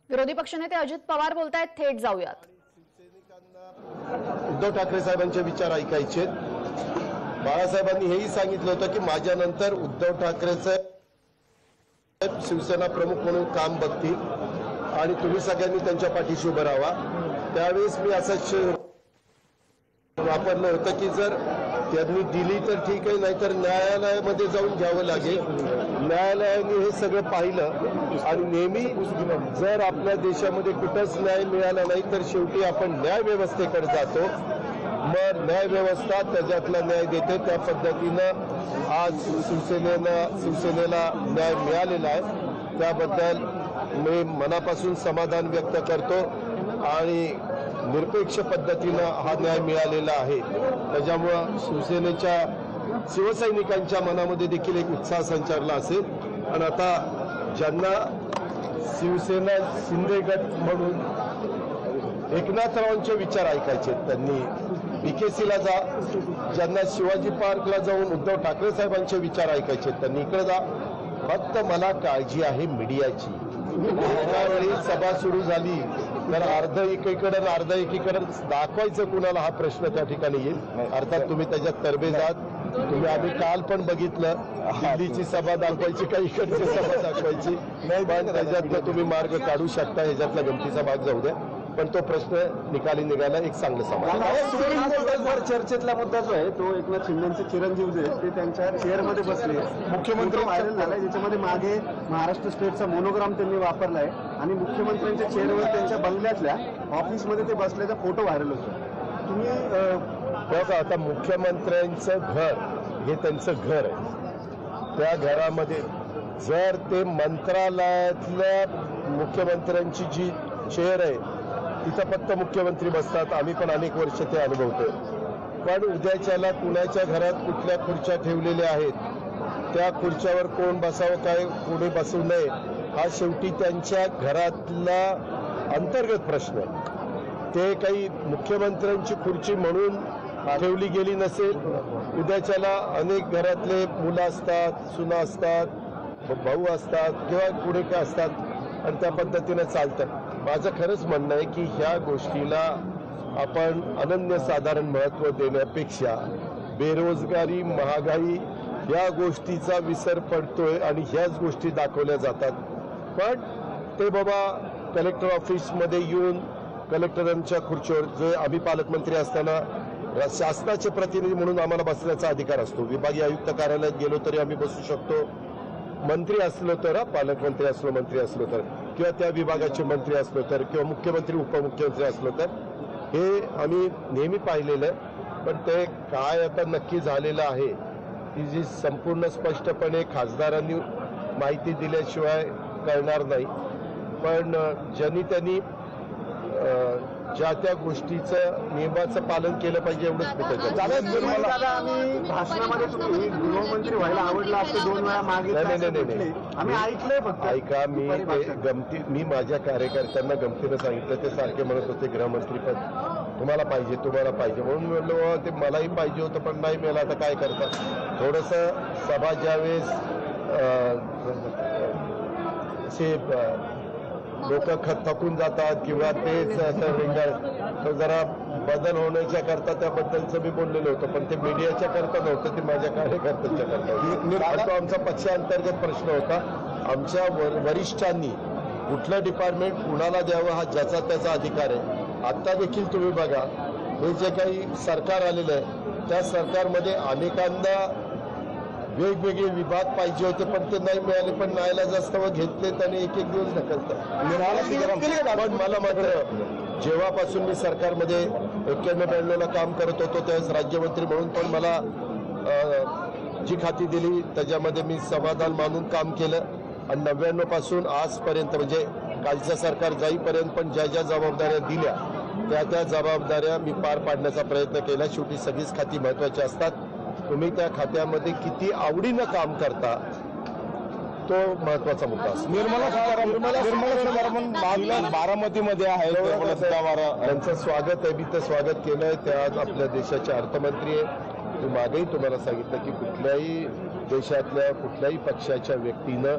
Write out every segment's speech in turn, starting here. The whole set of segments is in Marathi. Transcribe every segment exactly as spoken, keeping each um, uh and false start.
विरोधी पक्षनेते अजित पवार बोलतायत, थेट जाऊयात। उद्धव ठाकरे साहेबांचे विचार ऐकायचे। बाळासाहेबांनी हेही सांगितलं होतं की माझ्यानंतर उद्धव ठाकरेचे शिवसेना प्रमुख म्हणून काम बघतील आणि तुम्ही सगळ्यांनी त्यांच्या पाठीशी उभं राहावा। त्यावेळेस मी असंच वापरलं होतं की जर त्यांनी दिली तर ठीक आहे, नाहीतर न्यायालयामध्ये जाऊन घ्यावं लागेल। न्यायालयाने हे सगळं पाहिलं आणि नेहमी जर आपल्या देशामध्ये कुठंच न्याय मिळाला नाही तर शेवटी आपण न्याय व्यवस्थेकडे जातो। मग न्याय व्यवस्था त्याच्यातला न्याय देते। त्या पद्धतीनं आज शिवसेनेनं शिवसेनेला न्याय मिळालेला आहे, त्याबद्दल मी मनापासून समाधान व्यक्त करतो आणि निरपेक्ष पद्धतीनं हा न्याय मिळालेला आहे। त्याच्यामुळं शिवसेनेच्या शिवसैनिकांच्या मनामध्ये देखील एक उत्साह संचारला असेल आणि आता ज्यांना शिवसेना शिंदे गट म्हणून एकनाथरावांचे विचार ऐकायचे त्यांनी बीकेसीला जा, ज्यांना शिवाजी पार्कला जाऊन उद्धव ठाकरे साहेबांचे विचार ऐकायचे त्यांनी इकडे जा। फक्त मला काळजी आहे मीडियाची। त्यावेळी सभा सुरू झाली तर अर्ध एकीकडे अर्ध एकीकडे दाखवायचं कुणाला हा प्रश्न त्या ठिकाणी येईल। अर्थात तुम्ही त्याच्यात तरबेज आहात। तुम्ही आम्ही काल पण बघितलं दिल्लीची सभा दाखवायची का इकडची सभा दाखवायची, पण त्याच्यातनं तुम्ही मार्ग काढू शकता। ह्याच्यातला गमतीचा भाग जाऊ द्या, पण तो प्रश्न निकाली निघाला एक चांगलं समाधान। चर्चेतला मुद्दा जो आहे तो एकनाथ शिंदेचे चिरंजीव जे ते त्यांच्या चेअरमध्ये बसले, मुख्यमंत्री व्हायरल झालाय, ज्याच्यामध्ये मागे महाराष्ट्र स्टेटचा मोनोग्राम त्यांनी वापरलाय आणि मुख्यमंत्र्यांच्या चेअरवर त्यांच्या बंगल्यातल्या ऑफिसमध्ये ते बसल्याचा फोटो व्हायरल होतो। तुम्ही बघा, आता मुख्यमंत्र्यांचं घर हे त्यांचं घर आहे। त्या घरामध्ये जर ते मंत्रालयातल्या मुख्यमंत्र्यांची जी चेअर आहे तिथं फक्त मुख्यमंत्री बसतात, आम्ही पण अनेक वर्ष ते अनुभवतोय। पण उद्याच्याला कुणाच्या घरात कुठल्या खुर्च्या ठेवलेल्या आहेत, त्या खुर्च्यावर कोण बसावं, काय कोणी बसू नये, हा शेवटी त्यांच्या घरातला अंतर्गत प्रश्न आहे। ते काही मुख्यमंत्र्यांची खुर्ची म्हणून ठेवली गेली नसेल। उद्याच्याला अनेक घरातले मुलं असतात, सुना असतात, भाऊ असतात किंवा पुढे काय असतात आणि त्या पद्धतीनं चालतं। माझं खरंच म्हणणं आहे की ह्या गोष्टीला आपण अनन्यसाधारण महत्त्व देण्यापेक्षा बेरोजगारी, महागाई या गोष्टीचा विसर पडतोय आणि ह्याच गोष्टी दाखवल्या जातात। पण ते बाबा कलेक्टर ऑफिसमध्ये येऊन कलेक्टरांच्या खुर्चीवर, जे आम्ही पालकमंत्री असताना शासनाचे प्रतिनिधी म्हणून आम्हाला बसण्याचा अधिकार असतो। विभागीय आयुक्त कार्यालयात गेलो तरी आम्ही बसू शकतो, मंत्री असलो तर, पालकमंत्री असलो, मंत्री असलो तर, किंवा त्या विभागाचे मंत्री असलो तर, किंवा मुख्यमंत्री उपमुख्यमंत्री असलो तर, हे आम्ही नेहमी पाहिलेलं आहे। पण ते काय आता नक्की झालेलं आहे ती जी संपूर्ण स्पष्टपणे खासदारांनी माहिती दिल्याशिवाय कळणार नाही। पण ज्यांनी त्यांनी ज्या त्या गोष्टीचं नियमाचं पालन केलं पाहिजे एवढंच मी दादा आम्ही भाषणामध्ये तुम्ही गृहमंत्री व्हायला आवडला असं दोन वेळा मागे आम्ही ऐकलंय। फक्त ऐका, मी ते गमती मी माझ्या कार्यकर्त्यांना गमतीनं सांगितलं, ते सारखे म्हणत होते गृहमंत्री पद तुम्हाला पाहिजे तुम्हाला पाहिजे म्हणून मी म्हणलो ते मलाही पाहिजे होतं पण नाही मिळालं, आता काय करतात। थोडंसं सभा ज्यावेळेस असे लोक थकून जातात किंवा तेच तर जरा बदल होण्याच्या करता त्याबद्दलचं मी बोललेलो होतो, पण ते मीडियाच्या करता नव्हतं, ते माझ्या कार्यकर्त्यांच्या करता। तो आमचा पक्षांतर्गत प्रश्न होता। आमच्या वरिष्ठांनी कुठलं डिपार्टमेंट कुणाला द्यावं हा ज्याचा त्याचा अधिकार आहे। आता देखील तुम्ही बघा, हे जे काही सरकार आलेलं आहे त्या सरकारमध्ये अनेकांना वेगवेगळे विभाग पाहिजे होते पण ते नाही मिळाले, पण न्यायाला जास्त व घेतले त्याने एक एक दिवस ढकलतात। पण मला मात्र जेव्हापासून मी सरकारमध्ये एक्क्याण्णव ब्याण्णवला काम करत होतो त्यावेळेस राज्यमंत्री म्हणून पण मला जी खाती दिली त्याच्यामध्ये मी समाधान मानून काम केलं आणि नव्याण्णव पासून आजपर्यंत म्हणजे कालचं सरकार जाईपर्यंत पण ज्या ज्या जबाबदाऱ्या दिल्या त्या त्या जबाबदाऱ्या मी पार पाडण्याचा प्रयत्न केला। शेवटी सगळीच खाती महत्वाची असतात, तुम्ही त्या खात्यामध्ये किती आवडीनं काम करता तो महत्वाचा मुद्दा असतो। निर्मला सीतारामन बारामतीमध्ये आहे, त्यांचं स्वागत आहे, मी तर स्वागत केलंय। त्या आज आपल्या देशाचे अर्थमंत्री आहे। मी मागेही तुम्हाला सांगितलं की कुठल्याही देशातल्या कुठल्याही पक्षाच्या व्यक्तीनं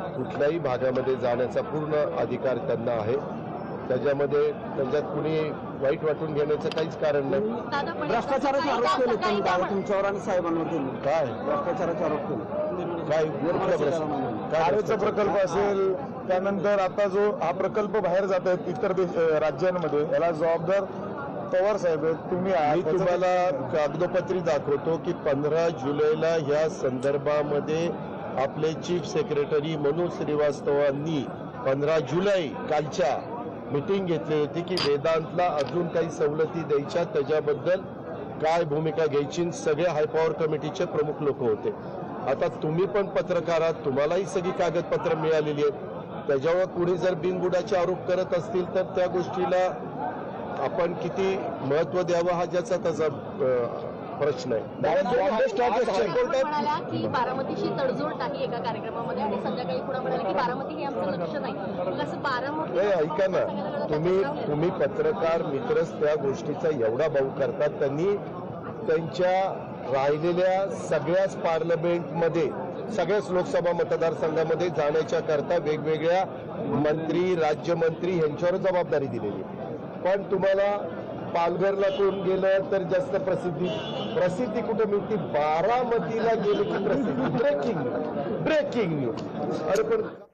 कुठल्याही भागामध्ये जाण्याचा पूर्ण अधिकार त्यांना आहे. त्याच्यामध्ये त्यांच्यात कुणी वाईट वाटून घेण्याचं काहीच कारण नाही. भ्रष्टाचाराचे आरोप केले त्यांनी दादा तुमच्यावर आणि साहेबांवर त्यांनी काय भ्रष्टाचाराचे आरोप केले. काय कुठला प्रश्न? काय आरेचा प्रकल्प असेल, त्यानंतर आता जो हा प्रकल्प बाहेर जात आहेत इतर देश राज्यांमध्ये, याला जबाबदार पवार साहेब आहेत, तुम्ही आहात. मी तुम्हाला कागदोपत्री दाखवतो की पंधरा जुलैला ह्या संदर्भामध्ये आपले चीफ सेक्रेटरी मनोज श्रीवास्तवांनी पंधरा जुलै कालच्या मीटिंग घेतली होती की वेदांतला अजून काही सवलती द्यायच्या, त्याच्याबद्दल काय भूमिका घ्यायची. सगळे हायपॉवर कमिटीचे प्रमुख लोक होते. आता तुम्ही पण पत्रकार आहात, तुम्हालाही सगळी कागदपत्र मिळालेली आहेत. त्याच्यावर कुणी जर बिनबुडाचे आरोप करत असतील तर त्या गोष्टीला आपण किती महत्व द्यावं हा ज्याचा त्याचा अं, प्रश्न आहे. म्हणाला की बारामतीशी तडजोड नाही एका कार्यक्रमामध्ये आणि संध्याकाळी पुन्हा म्हणाले की बारामती हे आमचं लक्ष नाही. मग असं बारामती नाही, ऐका ना, तुम्ही तुम्ही पत्रकार मित्रच त्या गोष्टीचा एवढा भाऊ करतात. त्यांनी त्यांच्या राहिलेल्या सगळ्याच पार्लमेंटमध्ये, सगळ्याच लोकसभा मतदारसंघामध्ये जाण्याच्या करता वेगवेगळ्या मंत्री, राज्यमंत्री यांच्यावर जबाबदारी दिलेली. पण तुम्हाला पालघरला कोण गेलं तर जास्त प्रसिद्धी प्रसिद्धी कुठे मिळते? बारामतीला गेले की प्रसिद्धी. Breaking news breaking news. अरे पण